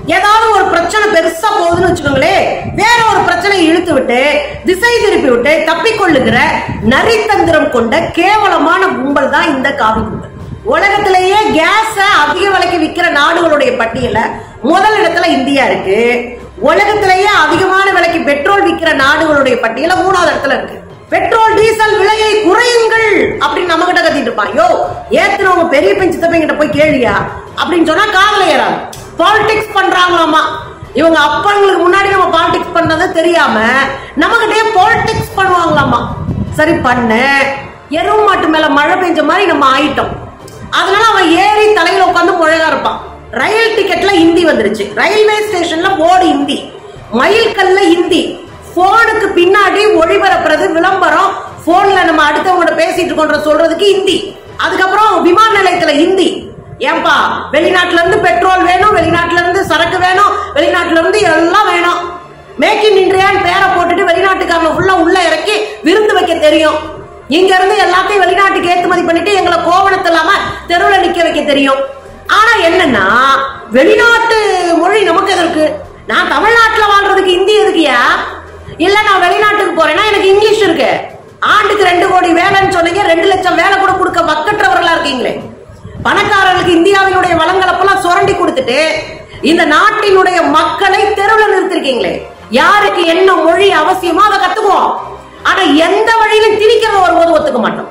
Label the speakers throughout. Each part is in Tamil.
Speaker 1: ஏதாவது ஒரு பிரச்சனை பெருசா போகுதுன்னு வச்சுக்கோங்களேன், வேற ஒரு பிரச்சனையை இழுத்து விட்டு திசை திருப்பி விட்டு தப்பிக்கொள்ளுகிற நரித்தந்திரம் கொண்ட கேவலமான கும்பல் தான் இந்த காவி கும்பல். உலகத்திலேயே கேஸ அதிக விலைக்கு விற்கிற நாடுகளுடைய பட்டியல முதல் இடத்துல இந்தியா இருக்கு. உலகத்திலேயே அதிகமான விலைக்கு பெட்ரோல் விற்கிற நாடுகளுடைய பட்டியல 3வது இடத்துல இருக்கு. பெட்ரோல் டீசல் விலையை குறையுங்கள் அப்படின்னு நம்ம கிட்ட கத்திட்டு இருப்பான். யோ, ஏத்துனவங்க பெரிய பெஞ்சு தப்பங்கிட்ட போய் கேளியா அப்படின்னு சொன்னா காதல ஏறாது. பாலிடிக்ஸ் பண்றாங்களாமா. இவங்க அப்பங்களுக்கு முன்னாடி நம்ம பாலிடிக்ஸ் பண்றது தெரியாம நம்ம கிட்டே பாலிடிக்ஸ் பண்ணுவாங்களாமா. சரி பண்ண எருவு மாட்டு மேல மழை பெஞ்ச மாதிரி நம்ம ஆயிட்டோம். அதனால அவன் ஏறி தலையில உட்காந்து முழகா இருப்பான். ரயில் டிக்கெட்ல ஹிந்தி வந்துருச்சு, ரயில்வே ஸ்டேஷன்ல போர்டு ஹிந்தி, மயில்கல்ல ஹிந்தி, போனுக்கு பின்னாடி ஒளிபரப்புறது விளம்பரம், போன்ல நம்ம அடுத்தவங்க பேசிட்டு இருக்கோன்ற சொல்றதுக்கு ஹிந்தி, அதுக்கப்புறம் விமான நிலையத்துல ஹிந்தி. ஏன்பா வெளிநாட்டுல இருந்து பெட்ரோல் வேணும், வெளிநாட்டுல இருந்து சரக்கு வேணும், வெளிநாட்டுல இருந்து எல்லாம் வேணும். மேக் இன் இந்தியான்னு பேரை போட்டுட்டு வெளிநாட்டுக்காரங்க ஃபுல்லா உள்ள இறக்கி விருந்து வைக்க தெரியும். இங்க இருந்து எல்லாத்தையும் வெளிநாட்டுக்கு ஏற்றுமதி பண்ணிட்டு எங்களை கோவணத்து இல்லாம தெருவில் நிக்க வைக்க தெரியும். ஆனா என்னன்னா வெளிநாட்டு மொழி நமக்கு எதற்கு? நான் தமிழ்நாட்டுல வாழ்றதுக்கு ஹிந்தி எதுக்குயா? இல்ல நான் வெளிநாட்டுக்கு போறேன்னா எனக்கு இங்கிலீஷ் இருக்கு. ஆண்டுக்கு 2 கோடி வேலைன்னு சொன்னீங்க, 2 லட்சம் வேலை கூட கொடுக்க வக்கற்றவர்களா இருக்கீங்களே. பணக்காரர்களுக்கு இந்தியாவினுடைய வளங்களப்பெல்லாம் சுரண்டி கொடுத்துட்டு இந்த நாட்டினுடைய மக்களை தெருவில் நிறுத்திருக்கீங்களே. யாருக்கு என்ன மொழி அவசியமோ அதை கத்துக்குவோம். ஆனா எந்த வழியிலும் திணிக்கிறது வரும்போது ஒத்துக்க மாட்டோம்.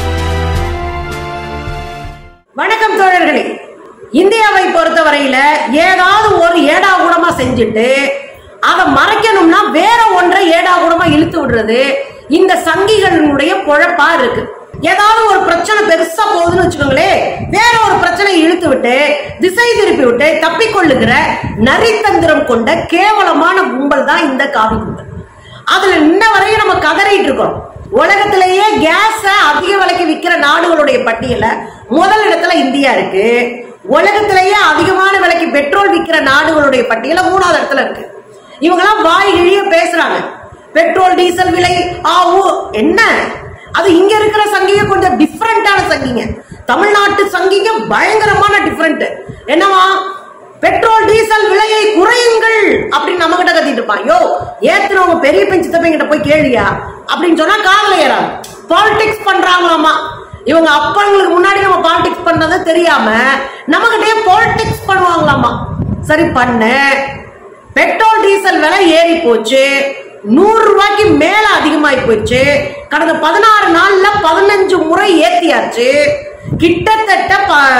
Speaker 1: வணக்கம் தோழர்களே. இந்தியாவை பொறுத்தவரையில ஏதாவது ஒரு ஏடா கூடமா செஞ்சுட்டு அதை மறைக்கணும்னா வேற ஒன்றை ஏடா கூடமா இழுத்து விடுறது இந்த சங்கிகளுடைய பொழப்பா இருக்கு. ஏதாவது ஒரு பிரச்சனை பெருசா போகுதுன்னு வச்சுக்கோங்களேன், வேற ஒரு பிரச்சனையை இழுத்து விட்டு திசை திருப்பி விட்டு தப்பிக்கொள்ளுகிற நரித்தந்திரம் கொண்ட கேவலமான கும்பல் தான் இந்த காவி கும்பல். அதுல இன்ன வரையும் நம்ம கதறிட்டு இருக்கோம். உலகத்திலேயே கேஸ அதிக விலைக்கு விற்கிற நாடுகளுடைய பட்டியல முதல் இடத்துல இந்தியா இருக்கு. உலகத்திலேயே அதிகமான விலைக்கு பெட்ரோல் விற்கிற நாடுகளுடைய பட்டியல 3வது இடத்துல இருக்கு. இவங்கெல்லாம் வாய் இழிய பேசுறாங்க. பெட்ரோல் டீசல் விலை என்ன? அது இங்க இருக்கிற சங்கிங்க கொஞ்சம் டிஃபரெண்டான சங்கிங்க. தமிழ்நாட்டு சங்கிங்க பயங்கரமான டிஃபரெண்ட். என்னவா? பெட்ரோல் டீசல் விலையை குறையுங்கள் அப்படின்னு நம்ம கிட்ட கத்திட்டு இருப்பான். யோ, ஏத்துனவங்க பெரிய பெஞ்சு தப்பங்கிட்ட போய் கேளியா அப்படின்னு சொன்னா காதல ஏறாது. பாலிடிக்ஸ் பண்றாங்களாமா. இவங்க அப்பங்களுக்கு முன்னாடி நம்ம பாலிடிக்ஸ் பண்றது தெரியாம நம்ம கிட்டே பாலிடிக்ஸ் பண்ணுவாங்களாமா. சரி பண்ண பெட்ரோல் டீசல் விலை ஏறி போச்சு, 100 ரூபாய்க்கு மேல அதிகமாயி போச்சு. கடந்த 16 நாள்ல 15 முறை ஏத்தியாச்சு. கிட்டத்தட்ட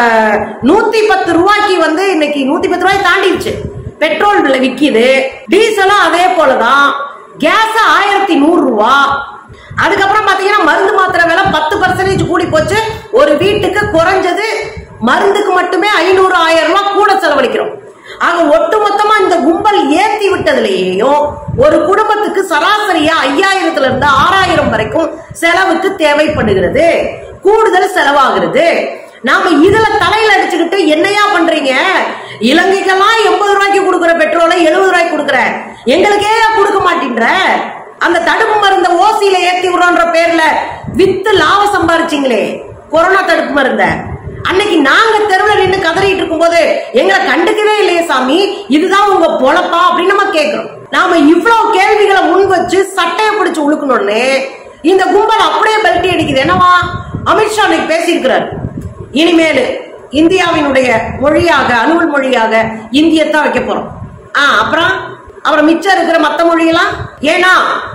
Speaker 1: 110 ரூபாய்க்கு இன்னைக்கு 110 ரூபாய் தாண்டிடுச்சு பெட்ரோல் விலை விக்குது. டீசலும் அதே போலதான். கேஸ் 1100 ரூபாய். அதுக்கப்புறம் பாத்தீங்கன்னா மருந்து மாத்திரை விலை 10% கூடி போச்சு. ஒரு வீட்டுக்கு குறைஞ்சது மருந்துக்கு மட்டுமே 500-1000 ரூபாய் கூட செலவழிக்கிறோம். ஆக ஒட்டுமொத்தமா இந்த கும்பல் ஏத்தி விட்டதுலயும் ஒரு குடும்பத்துக்கு சராசரியா 5000 இருந்து 6000 வரைக்கும் செலவுக்கு தேவைப்படுகிறது, கூடுதல் செலவாகிறது. நாம இதுல தலையில அடிச்சுக்கிட்டு என்னையா பண்றீங்க? இலங்கைக்கெல்லாம் 80 ரூபாய்க்கு கொடுக்குற பெட்ரோலை 70 ரூபாய்க்கு கொடுக்குற, எங்களுக்கே கொடுக்க மாட்டேன்ற. அந்த தடுப்பு மருந்த ஓசியில ஏத்தி விடுறோன்ற பேர்ல வித்து லாபம் சம்பாரிச்சிங்களே கொரோனா தடுப்பு மருந்த. அன்னைக்கு நாங்க தெருவில் நின்று கதறிட்டு இருக்கும் போது எங்களை கண்டுக்கவே இல்லையே சாமி, இதுதான் உங்க பொழப்பா அப்படின்னு நம்ம கேட்கிறோம். நாம இவ்வளவு கேள்விகளை முன் வச்சு சட்டையை பிடிச்சு உழுக்கணும்னு இந்த கும்பல் அப்படியே பெல்ட்டி அடிக்குது. என்னவா? அமித்ஷா அன்னைக்கு பேசியிருக்கிறார், இனிமேல் இந்தியாவினுடைய மொழியாக அலுவல் மொழியாக இந்தியத்தான் வைக்க போறோம். அப்புறம் மிச்சம் இருக்கிற மத்த மொழியெல்லாம், ஏன்னா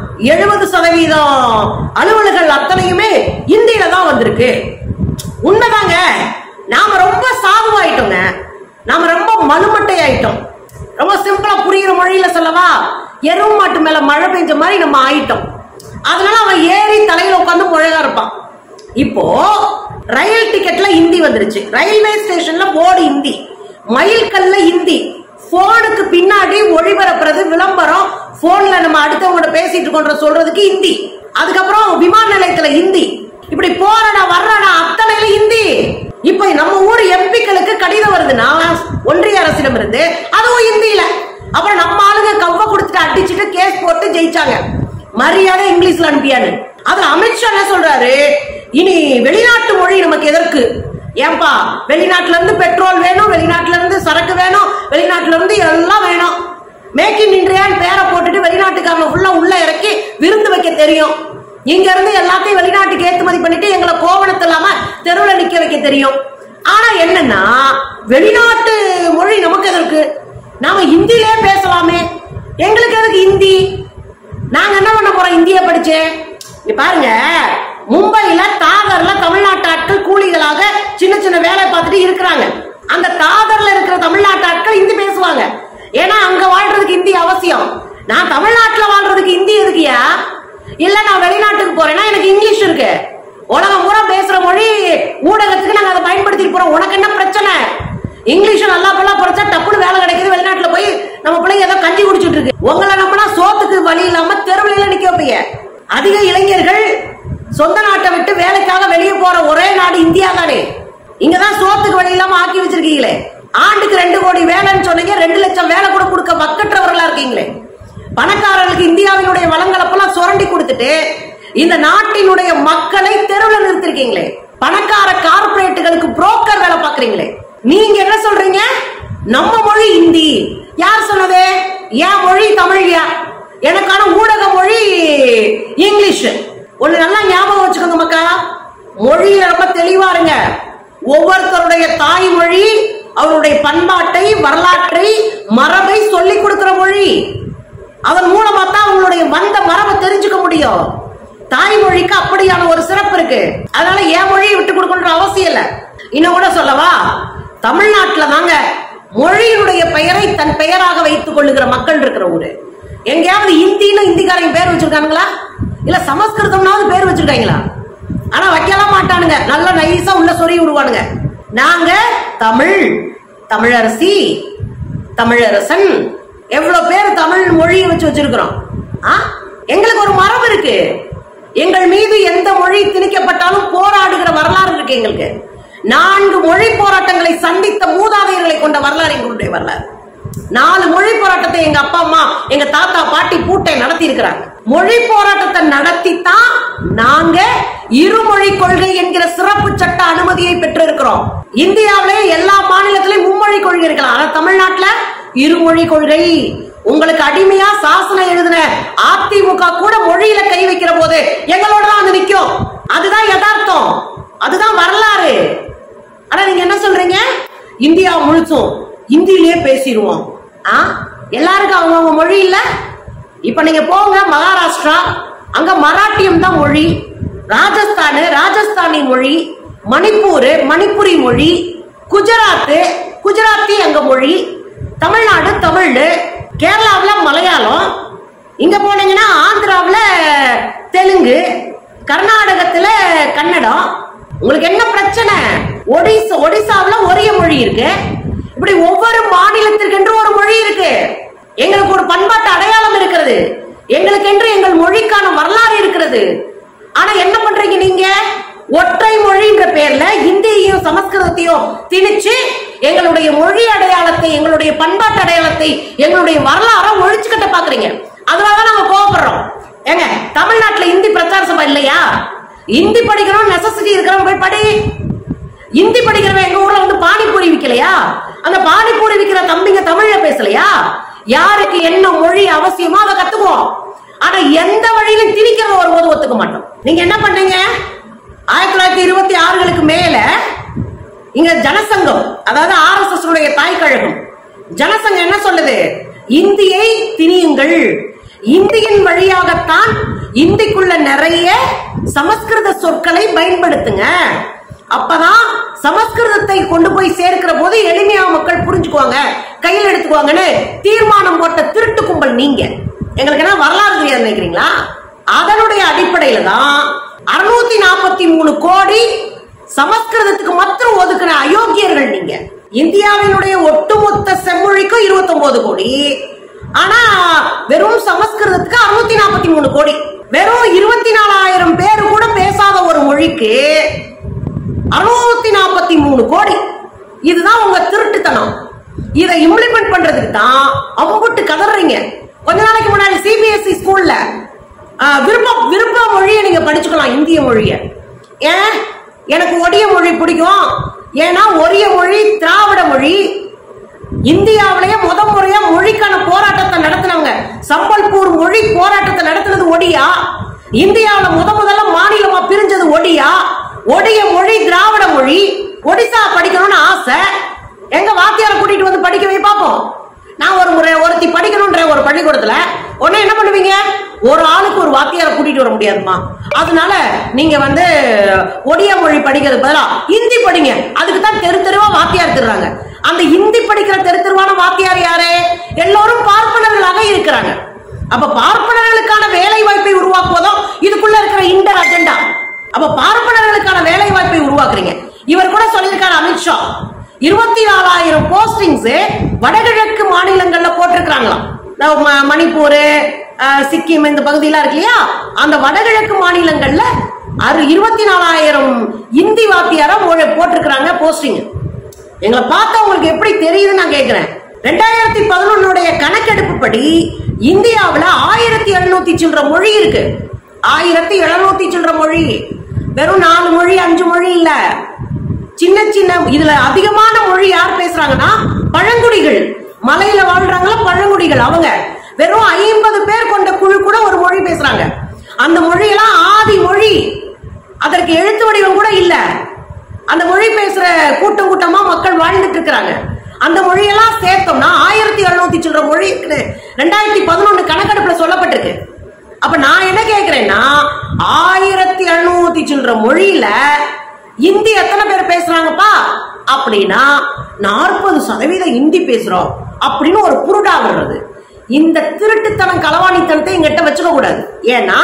Speaker 1: 70% அலுவல்கள் அத்தனையுமே இந்தியில தான் வந்திருக்கு. உண்மைதாங்க. நாம ரொம்ப சாதுவாயிட்டோங்க, நாம ரொம்ப மலுமட்டை ஆயிட்டோம். ரொம்ப சிம்பிளா புரியுற மொழியில சொல்லவா, எருவு மாட்டு மேல மழை பெஞ்ச மாதிரி நம்ம ஆயிட்டோம். அதனால அவன் ஏறி தலையில உட்காந்து முழகா இருப்பான். இப்போ ரயில் டிக்கெட்ல ஹிந்தி வந்துருச்சு, ரயில்வே ஸ்டேஷன்ல போர்டு ஹிந்தி, மயில்கல்ல ஹிந்ி, போனுக்கு பின்னாடி ஒளிபரப்புறது விளம்பரம், போன்ல நம்ம அடுத்தவங்க பேசிட்டு இருக்கோன்ற சொல்றதுக்கு ஹிந்தி, அதுக்கப்புறம் விமான நிலையத்துல ஹிந்தி, இப்படி போறடா வர்றடா அத்தனையில ஹிந்தி. இப்ப நம்ம ஊர் எம்பிக்களுக்கு கடிதம் வருதுன்னா ஒன்றிய அரசிடம் இருந்து, அதுவும் ஹிந்தியில. அப்புறம் நம்ம ஆளுங்க கவ்வ கொடுத்துட்டு அடிச்சுட்டு கேஸ் போட்டு ஜெயிச்சாங்க, மரியாதை இங்கிலீஷ்ல அனுப்பியாரு. அது அமித்ஷா என்ன சொல்றாரு, இனி வெளிநாட்டு மொழி நமக்கு எதற்கு, ஏன்பா வெளிநாட்டுல இருந்து பெட்ரோல் வேணும், வெளிநாட்டுல இருந்து சரக்கு வேணும், வெளிநாட்டுல இருந்து எல்லாம் வேணும். மேக் இன் இந்தியான்னு பேரை போட்டுட்டு வெளிநாட்டுக்காரங்க ஃபுல்லா உள்ள இறக்கி விருந்து வைக்க தெரியும். இங்க இருந்து எல்லாத்தையும் வெளிநாட்டுக்கு ஏற்றுமதி பண்ணிட்டு எங்களை கோவணத்து இல்லாம தெருவில் நிக்க வைக்க தெரியும். ஆனா என்னன்னா வெளிநாட்டு மொழி நமக்கு எதற்கு? நாம ஹிந்திலே பேசலாமே, எங்களுக்கு எதுக்கு ஹிந்தி? நாங்க என்ன பண்ண போறோம் இந்திய படிச்சு? பாருங்க, மும்பையில தாதர்ல தமிழ்நாட்டு ஆட்கள் கூலிகளாக சின்ன சின்ன வேலை பார்த்துட்டு இருக்கிறாங்க. அந்த தாதர்ல இருக்கிற தமிழ்நாட்டு ஆட்கள் ஹிந்தி பேசுவாங்க. ஏன்னா அங்க வாழ்றதுக்கு ஹிந்தி அவசியம். நான் தமிழ்நாட்டுல வாழ்றதுக்கு ஹிந்தி எதுக்குயா? இல்ல நான் வெளிநாட்டுக்கு போறேன்னா எனக்கு இங்கிலீஷ் இருக்கு. உலகம் பூரா பேசுற மொழி ஊடகத்துக்கு நாங்க அதை பயன்படுத்திட்டு போறோம். உனக்கு என்ன பிரச்சனை? இங்கிலீஷ் நல்லா போல படிச்சா டப்புனு வேலை கிடைக்குது. வெளிநாட்டுல போய் நம்ம பிள்ளைங்க ஏதோ கஞ்சி குடிச்சிட்டு இருக்கு. உங்களை நம்மனா சோத்துக்கு வழி இல்லாம தெருவில நிக்க வைப்பீங்க. அதிக இளைஞர்கள் சொந்த நாட்டை விட்டு வேலைக்காக வெளியே போற ஒரே நாடு இந்தியா தானே. இங்கதான் சோத்துக்கு வழி இல்லாம ஆக்கி வச்சிருக்கீங்களே. ஆண்டுக்கு 2 கோடி வேலைன்னு சொன்னீங்க, 2 லட்சம் வேலை கூட கொடுக்க வக்கற்றவர்களா இருக்கீங்களே. பணக்காரர்களுக்கு இந்தியாவினுடைய வளங்களப்பெல்லாம் சுரண்டி கொடுத்துட்டு இந்த நாட்டினுடைய மக்களை தெருவில் நிறுத்திருக்கீங்களே. பணக்கார கார்பரேட்டுகளுக்கு புரோக்கர் வேலை பாக்குறீங்களே. நீங்க என்ன சொல்றீங்க? நம்ம மொழி ஹிந்தி. யார் சொன்னது? என் மொழி தமிழ்யா, எனக்கான ஊடக மொழி இங்கிலீஷ். ஒண்ணு நல்லா ஞாபகம் வச்சுக்கோங்க மக்கா, மொழியில ரொம்ப தெளிவா இருங்க. ஒவ்வொருத்தருடைய தாய்மொழி அவருடைய பண்பாட்டை, வரலாற்றை, மரபை சொல்லிக் கொடுக்கிற மொழி. அதன் மூலமா தான் உங்களுடைய வந்த மரபை தெரிஞ்சுக்க முடியும். தாய்மொழிக்கு அப்படியான ஒரு சிறப்பு இருக்கு. அதனால என் மொழியை விட்டு கொடுக்கணுன்ற அவசியம் இல்ல. இன்னும் கூட சொல்லவா, தமிழ்நாட்டுல தாங்க மொழியினுடைய பெயரை தன் பெயராக வைத்துக் கொள்ளுகிற மக்கள் இருக்கிற ஊரு. எங்கேயாவது இந்தின்னு இந்திக்காரங்க பேர் வச்சிருக்கானுங்களா? இல்ல சமஸ்கிருதம்னாவது பேர் வச்சிருக்காங்களா? ஆனா வைக்கலாம் மாட்டானுங்க. நல்ல நைஸா உள்ள சொறி விடுவானுங்க. நாங்க தமிழ், தமிழரசி, தமிழரசன், எவ்வளவு பேர் தமிழ் மொழியை வச்சு வச்சிருக்கிறோம். எங்களுக்கு ஒரு மரபு இருக்கு. எங்கள் மீது எந்த மொழி திணிக்கப்பட்டாலும் போராடுகிற வரலாறு இருக்கு எங்களுக்கு. 4 மொழி போராட்டங்களை சந்தித்த மூதாதையர்களை கொண்ட வரலாறு எங்களுடைய வரலாறு. 4 மொழி போராட்டத்தை எங்க அப்பா அம்மா, எங்க தாத்தா பாட்டி பூட்டை நடத்தி இருக்கிறாங்க. மொழி போராட்டத்தை நடத்தித்தான் நாங்க இருமொழி கொள்கை என்கிற சிறப்பு சட்ட அனுமதியை பெற்று இருக்கிறோம். இந்தியாவிலே எல்லா மாநிலத்திலும் மும்மொழி கொள்கை இருக்கலாம். ஆனா தமிழ்நாட்டுல இருமொழி கொள்கை. உங்களுக்கு அடிமையா சாசனம் எழுதின அதிமுக கூட மொழியில கை வைக்கிற போது எங்களோட தான் வந்து நிக்கும். அதுதான் யதார்த்தம், அதுதான் வரலாறு. ஆனா நீங்க என்ன சொல்றீங்க? இந்தியா முழுசும் இந்தியிலேயே பேசிடுவோம். எல்லாருக்கும் அவங்க மொழி இல்ல. இப்ப நீங்க போங்க மகாராஷ்டிரா, அங்க மராட்டியம் தான் மொழி. ராஜஸ்தான் ராஜஸ்தானி மொழி, மணிப்பூர் மணிப்புரி மொழி, குஜராத் குஜராத்தி அங்க மொழி, தமிழ்நாடு தமிழ், கேரளாவில் மலையாளம், இங்க போனீங்கன்னா ஆந்திராவில் தெலுங்கு, கர்நாடகத்துல கன்னடம். உங்களுக்கு என்ன பிரச்சனை? ஒடிசாவில் ஒரே மொழி இருக்கு. இப்படி ஒவ்வொரு மாநிலத்திற்கென்று ஒரு மொழி இருக்கு. எங்களுக்கு ஒரு பண்பாட்டு அடையாளம் இருக்கிறது. எங்களுக்கு என்று எங்கள் மொழிக்கான வரலாறு இருக்கிறது. ஆனா என்ன பண்றீங்க நீங்க? ஒற்றை மொழின்ற பேர்ல இந்தியையும் சமஸ்கிருதத்தையும் திணிச்சு எங்களுடைய மொழி அடையாளத்தை, எங்களுடைய பண்பாட்டு அடையாளத்தை, எங்களுடைய வரலாறை ஒழிச்சுக்கிட்ட பாக்குறீங்க. அதனாலதான் நாங்க கோவப்படுறோம். ஏங்க, தமிழ்நாட்டுல இந்தி பிரச்சார சபை இல்லையா? இந்தி படிக்கணும் நெசசிட்டி இருக்கிறவங்க போய் படி. இந்தி படிக்கிறவங்க எங்க ஊர்ல வந்து பானிபூரி விக்கலையா? அந்த பானிபூரி விக்கிற தம்பிங்க தமிழ்ல பேசலையா? யாருக்கு என்ன மொழி அவசியமோ அதை கத்துக்குவோம். ஆனா எந்த வழியிலும் திணிக்கிறத ஒருபோது ஒத்துக்க மாட்டோம். நீங்க என்ன பண்ணீங்க? 1926களுக்கு மேல இங்க ஜனசங்கம், அதாவது RSS உடைய தாய் கழகம் ஜனசங்கம் என்ன சொல்லுது? இந்தியை திணியுங்கள், இந்தியின் வழியாகத்தான் இந்திக்குள்ள நிறைய சமஸ்கிருத சொற்களை பயன்படுத்துங்க, அப்பதான் சமஸ்கிருதத்தை கொண்டு போய் சேர்க்கிற போது எளிமையா மக்கள் புரிஞ்சுக்குவாங்க, கையில் எடுத்துக்குவாங்கன்னு தீர்மானம் போட்ட திருட்டு கும்பல் நீங்க. எங்களுக்கு என்ன வரலாறு தெரியாது நினைக்கிறீங்களா? அதனுடைய அடிப்படையில தான் 643 கோடி சமஸ்கிருதத்துக்கு மாத்திரம் ஒதுக்கின அயோக்கியர்கள் நீங்க. இந்தியாவினுடைய ஒட்டுமொத்த செம்மொழிக்கும் 29 கோடி, ஆனா வெறும் சமஸ்கிருதத்துக்கு 643 கோடி. வெறும் 24,000 பேர் கூட பேசாத ஒரு மொழிக்கு 643 கோடி. இதுதான் உங்க திருட்டுத்தனம். இதை இம்ப்ளிமெண்ட் பண்றதுக்கு தான் அம்புட்டு கதறீங்க. கொஞ்ச நாளைக்கு முன்னாடி CBSE ஸ்கூல்ல விருப்ப மொழியை நீங்க படிச்சுக்கலாம், இந்திய மொழிய. ஏன்? எனக்கு ஒடிய மொழி பிடிக்கும், ஏன்னா ஒரிய மொழி திராவிட மொழி. இந்தியாவிலேயே முறையா மொழிக்கான போராட்டத்தை நடத்தினவங்க சம்பல்பூர் மொழி போராட்டத்தை நடத்தினது ஒடியா. இந்தியாவில் முதல்ல மாநிலமா பிரிஞ்சது ஒடியா. ஒடிய மொழி திராவிட மொழி. ஒடிசா படிக்கணும்னு ஆசை, எங்க வாத்தியாரை கூட்டிட்டு வந்து படிக்க வை பாப்போம். நான் ஒருத்தி படிக்கணும்ன்ற ஒரு பள்ளிக்கூடத்துல உடனே என்ன பண்ணுவீங்க, ஒரு ஆளுக்கு ஒரு வாத்தியாரை கூட்டிட்டு வர முடியாதுமா, அதனால நீங்க ஒடிய மொழி படிக்கிறது பதிலா ஹிந்தி படிங்க. அதுக்கு தான் தெரு தெருவா வாத்தியார் தருறாங்க. அந்த ஹிந்தி படிக்கிற தெரு தெருவான வாத்தியார் யாரு? எல்லோரும் பார்ப்பனர்களாக இருக்கிறாங்க. அப்ப பார்ப்பனர்களுக்கான வேலை வாய்ப்பை உருவாக்குவதும் இதுக்குள்ள இருக்கிற இன்டர் அஜெண்டா. அப்ப பார்ப்பனர்களுக்கான வேலை வாய்ப்பை உருவாக்குறீங்க. இவர் கூட சொல்லியிருக்காரு அமித்ஷா, 24,000 போஸ்டிங்ஸ் வடகிழக்கு மாநிலங்கள்ல போட்டிருக்காங்களாம். மணிப்பூர், சிக்கிம் இந்த பகுதியெல்லாம் இருக்கு இல்லையா, அந்த வடகிழக்கு மாநிலங்கள்ல 24,000 இந்தி வாத்தியார போட்டிருக்காங்க போஸ்டிங். எங்களை பார்த்தா உங்களுக்கு எப்படி தெரியுதுன்னு நான் கேட்கிறேன். 2011 கணக்கெடுப்பு படி இந்தியாவில் 1700 சில்லற மொழி இருக்கு. 1700 சில்லற மொழி. வெறும் 4 மொழி 5 மொழி இல்ல, சின்ன சின்ன. இதுல அதிகமான மொழி யார் பேசுறாங்கன்னா பழங்குடிகள். மலையில வாழ்றாங்களா பழங்குடிகள், அவங்க வெறும் 50 பேர் கொண்ட குழு கூட ஒரு மொழி பேசுறாங்க. அந்த மொழியெல்லாம் ஆதி மொழி, அதற்கு எழுத்து வடிவம் கூட இல்ல. அந்த மொழி பேசுற கூட்டம் கூட்டமா மக்கள் வாழ்ந்துட்டு இருக்கிறாங்க. அந்த மொழியெல்லாம் சேர்த்தோம்னா 1700 சில்லற மொழி 2011 கணக்கெடுப்புல சொல்லப்பட்டிருக்கு. அப்ப நான் என்ன கேட்கிறேன்னா, 1700 சில்லற மொழியில இந்தி எத்தனை பேர் பேசுறாங்கப்பா அப்படின்னா 40% இந்தி பேசுறோம் அப்படின்னு ஒரு புருடா வர்றது. இந்த திருட்டுத்தனம் களவாணித்தனத்தை எங்கிட்ட வச்சுக்க கூடாது. ஏன்னா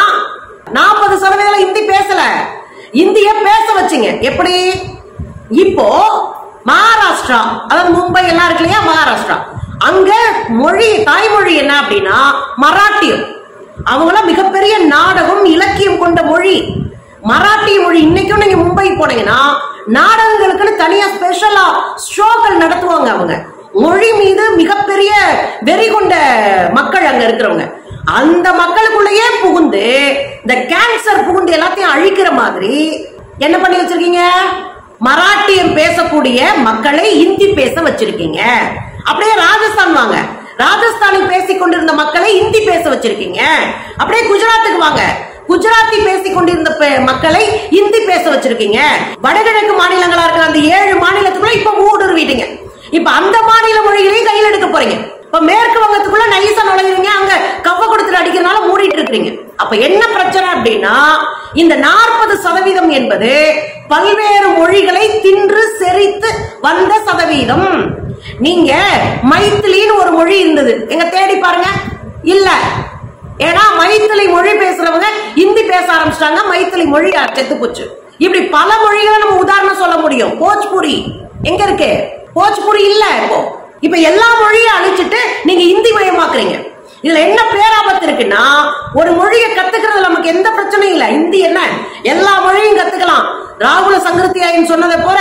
Speaker 1: 40% இந்தி பேசல, இந்திய பேச வச்சுங்க. எப்படி? இப்போ மகாராஷ்டிரா, அதாவது மும்பை எல்லாம் இருக்கு இல்லையா, மகாராஷ்டிரா, அங்க மொழி தாய்மொழி என்ன அப்படின்னா மராட்டியம். அவங்களாம் மிகப்பெரிய நாடகம் இலக்கியம் கொண்ட மொழி மராட்டிய மொழி. இன்னைக்கும் நீங்க மும்பை போனீங்கன்னா நாடகங்களுக்குன்னு தனியா ஸ்பெஷலா ஷோக்கள் நடத்துவாங்க. அவங்க மொழி மீது மிகப்பெரிய வெறி கொண்ட மக்கள் அங்க இருக்கிறவங்க. அந்த மக்களுக்குள்ளேயே புகுந்து இந்த கேன்சர் புகுந்து எல்லாத்தையும் அழிக்கிற மாதிரி என்ன பண்ணி வச்சிருக்கீங்க? மராட்டியம் பேசக்கூடிய மக்களை இந்தி பேச வச்சிருக்கீங்க. அப்படியே ராஜஸ்தான் வாங்க, ராஜஸ்தானில் பேசிக் கொண்டிருந்த மக்களை இந்தி பேச வச்சிருக்கீங்க. அப்படியே குஜராத்துக்கு வாங்க, குஜராத்தி பேசிக் கொண்டிருந்த மக்களை இந்தி பேச வச்சிருக்கீங்க. வடகிழக்கு மாநிலங்களா இருக்கிற அந்த 7 மாநிலத்துக்குள்ள இப்ப ஊடுருவிட்டீங்க. இப்ப அந்த மாநில மொழிகளையும் கையில் எடுக்க போறீங்க. இப்ப மேற்கு வங்கத்துக்குள்ள நைசா நுழையிறீங்க, அங்க கவ்வ கொடுத்துட்டு அடிக்கிறதுனால மூடிட்டு இருக்கிறீங்க. அப்ப என்ன பிரச்சனை அப்படின்னா, இந்த 40% என்பது பல்வேறு மொழிகளை தின்று செறித்து வந்த சதவீதம். நீங்க மைத்திலின்னு ஒரு மொழி இருந்தது, எங்க தேடி பாருங்க, இல்ல. ஏன்னா மைத்திலி மொழி பேசுறவங்க இந்தி பேச ஆரம்பிச்சிட்டாங்க, மைத்திலி மொழி செத்து போச்சு. இப்படி பல மொழிகளை நம்ம உதாரணம் சொல்ல முடியும். போஜ்புரி எங்க இருக்கு? போஜ்புரி இல்ல. இப்ப எல்லா மொழியும் அழிச்சிட்டு நீங்க இந்தி மயமாக்குறீங்க. இதுல என்ன பேராபத்து இருக்குன்னா, ஒரு மொழியை கத்துக்கிறது நமக்கு எந்த பிரச்சனையும் இல்ல. இந்தி என்ன, எல்லா மொழியும் கத்துக்கலாம். ராகுல சங்கரத்தியாயன் சொன்னதை போல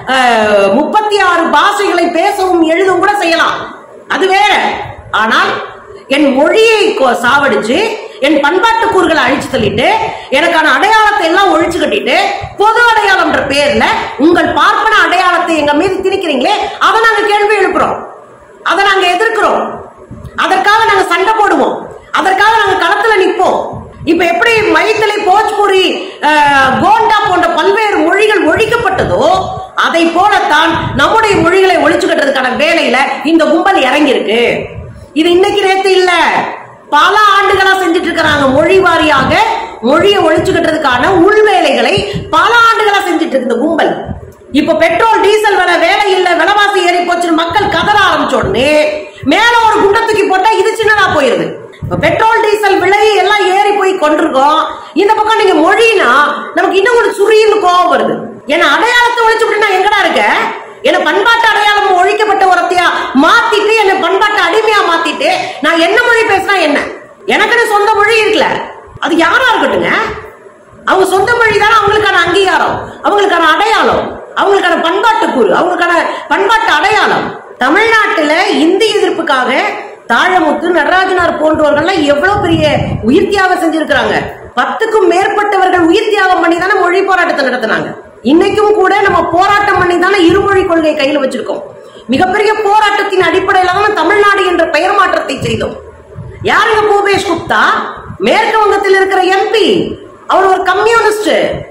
Speaker 1: 36 பாஷைகளை பேசவும் எழுதவும் கூட செய்யலாம், அது வேற. ஆனால் என் மொழியை சாவடிச்சு என் பண்பாட்டு கூறுகளை அழிச்சு தள்ளிட்டு எனக்கான அடையாளத்தை எல்லாம் ஒழிச்சு கட்டிட்டு பொது அடையாளம்ன்ற பேர்ல உங்கள் பார்ப்பன அடையாளத்தை எங்க மீது திணிக்கிறீங்களே, அதை நாங்க கேள்வி எழுப்புறோம், அதை நாங்க எதிர்க்கிறோம், அதற்காக நாங்க சண்டை போடுவோம், அதற்காக நாங்க களத்துல நிற்போம். இப்ப எப்படி மைத்திலி, போஜ்புரி, கோண்டா போன்ற பல்வேறு மொழிகள் ஒழிக்கப்பட்டதோ அதை போலத்தான் நம்முடைய மொழிகளை ஒழிச்சு கட்டுறதுக்கான வேலையில இந்த கும்பல் இறங்கி இருக்கு. இது இன்னைக்கு நேத்து இல்ல, பல ஆண்டுகளா செஞ்சுட்டு இருக்கிறாங்க. மொழி வாரியாக மொழியை ஒழிச்சு கட்டுறதுக்கான உள் வேலைகளை பல ஆண்டுகளா செஞ்சுட்டு இருக்கு இந்த கும்பல். இப்ப பெட்ரோல் டீசல் வேலை இல்ல, விலைவாசி ஏறி போச்சு, மக்கள் கதற ஆரம்பிச்ச உடனே மேல ஒரு குண்டை தூக்கி போட்டா இது சின்னதா போயிருது. பெட்ரோல் டீசல் விலை எல்லாம் ஏறி போய் கொண்டிருக்கோம். இந்த பக்கம் நீங்க மொழினா நமக்கு இன்னும் ஒரு சுரின்னு கோபம் வருது. ஏன்னா அடையாளத்தை ஒழிச்சு எங்கடா இருக்க? என்ன பண்பாட்டு அடையாளம் ஒழிக்கப்பட்ட ஒருத்தையா மாத்திட்டு என்ன பண்பாட்டு அடிமையா மாத்திட்டு நான் என்ன மொழி பேசினா என்ன? எனக்குன்னு சொந்த மொழி இருக்குல்ல, அது யாரா இருக்கட்டுங்க, அவங்க சொந்த மொழி தானே அவங்களுக்கான அங்கீகாரம், அவங்களுக்கான அடையாளம், அவங்களுக்கான பண்பாட்டு கூறு, அவங்களுக்கான பண்பாட்டு அடையாளம். தமிழ்நாட்டுல இந்தி எதிர்ப்புக்காக தாழமுத்து, நடராஜனார் போன்றவர்கள் எவ்வளவு பெரிய உயிர் தியாகம் செஞ்சிருக்கிறாங்க. 10க்கும் மேற்பட்டவர்கள் உயிர் தியாகம் பண்ணி தானே மொழி போராட்டத்தை நடத்தினாங்க. இன்னைக்கும் கூட நம்ம போராட்டம் பண்ணி தானே இருமொழி கொள்கை கையில வச்சிருக்கோம். மிகப்பெரிய போராட்டத்தின் அடிப்படையில தான் தமிழ்நாடு என்ற பெயர் மாற்றத்தை செய்தோம். யாருங்க பூபேஷ் குப்தா? மேற்கு வங்கத்தில் இருக்கிற எம்பி. அவர் ஒரு கம்யூனிஸ்ட்.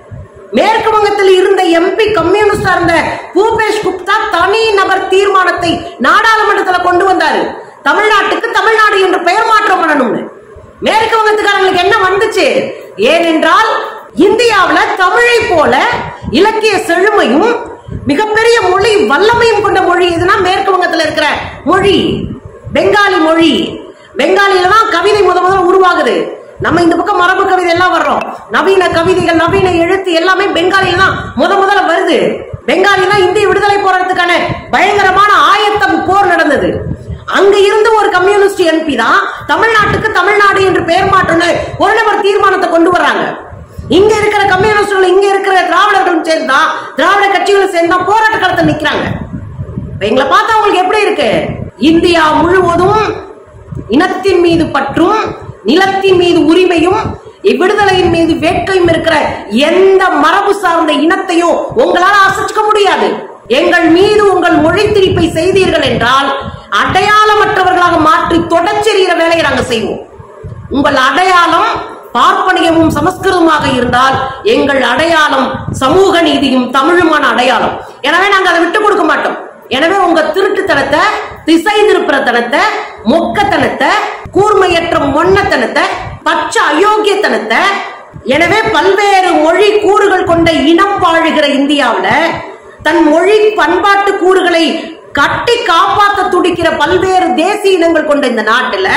Speaker 1: மேற்கு வங்கத்தில் இருந்த எம்பி கம்யூனிஸ்டா இருந்த பூபேஷ் குப்தா தனி நபர் தீர்மானத்தை நாடாளுமன்றத்தில் கொண்டு வந்தாரு. தமிழ்நாட்டுக்கு தமிழ்நாடு என்று பெயர் மாற்றம் பண்ணணும்னு. மேற்கு வங்கத்துக்காரங்களுக்கு என்ன வந்துச்சு? ஏனென்றால் இந்தியாவில் தமிழை போல இலக்கிய செழுமையும் மிகப்பெரிய மொழி வல்லமையும் கொண்ட மொழி எதுனா மேற்கு வங்கத்தில் இருக்கிற மொழி பெங்காலி மொழி. பெங்காலில தான் கவிதை முதல்ல உருவாகுது. நம்ம இந்த பக்கம் மரபு கவிதை எல்லாம் வர்றோம். நவீன கவிதைகள், நவீன எழுத்து எல்லாமே பெங்காலில தான் முதல்ல வருது. பெங்காலில இந்திய விடுதலை போராட்டத்துக்கான பயங்கரமான ஆயத்தம் போர் நடந்தது. அங்க இருந்து ஒரு கம்யூனிஸ்ட் எம்பி தான் தமிழ்நாட்டுக்கு தமிழ்நாடு என்று பெயர் மாற்றணும் ஒரு நபர் தீர்மானத்தை கொண்டு வர்றாங்க. இங்க இருக்கிற கம்யூனிஸ்டுகள், இங்க இருக்கிற திராவிடர்களும் சேர்ந்தா, திராவிட கட்சிகளும் சேர்ந்தா போராட்ட களத்தில் நிக்கிறாங்க. எங்களை பார்த்தா உங்களுக்கு எப்படி இருக்கு? இந்தியா முழுவதும் இனத்தின் மீது பற்றும், நிலத்தின் மீது உரிமையும், விடுதலையின் மீது வேட்கையும் இருக்கிற எந்த மரபு சார்ந்த இனத்தையும் உங்களால் அசைச்சுக்க முடியாது. எங்கள் மீது உங்கள் மொழி திரிப்பை செய்தீர்கள் என்றால் அடையாளமற்றவர்களாக மாற்றி தொடச்செறிகிற வேலையை நாங்கள் செய்வோம். உங்கள் அடையாளம் பார்ப்பனியமும் சமஸ்கிருதமாக இருந்தால் எங்கள் அடையாளம் சமூக நீதியும் தமிழுமான அடையாளம். எனவே நாங்கள் அதை விட்டு கொடுக்க மாட்டோம். எனவே உங்க திருட்டுத்தனத்தை, திசை திருப்புறத்தனத்தை, மொக்கத்தனத்தை, கூர்மையற்ற மொன்னத்தனத்தை, பச்சை அயோக்கியத்தனத்தை, எனவே பல்வேறு மொழி கூறுகள் கொண்ட இனம் வாழுகிற இந்தியாவில் தன் மொழி பண்பாட்டு கூறுகளை கட்டி காப்பாற்ற துடிக்கிற பல்வேறு தேசிய இனங்கள் கொண்ட இந்த நாட்டில்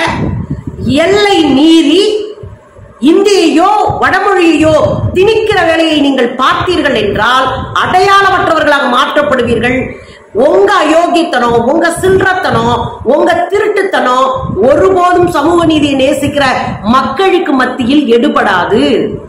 Speaker 1: எல்லை மீறி இந்தியையோ வடமொழியையோ திணிக்கிற வேலையை நீங்கள் பார்த்தீர்கள் என்றால் அடையாளமற்றவர்களாக மாற்றப்படுவீர்கள். உங்க அயோக்கியத்தனம், உங்க சில்லறத்தனம், உங்க திருட்டுத்தனம் ஒருபோதும் சமூக நீதியை நேசிக்கிற மக்களுக்கு மத்தியில் எடுபடாது.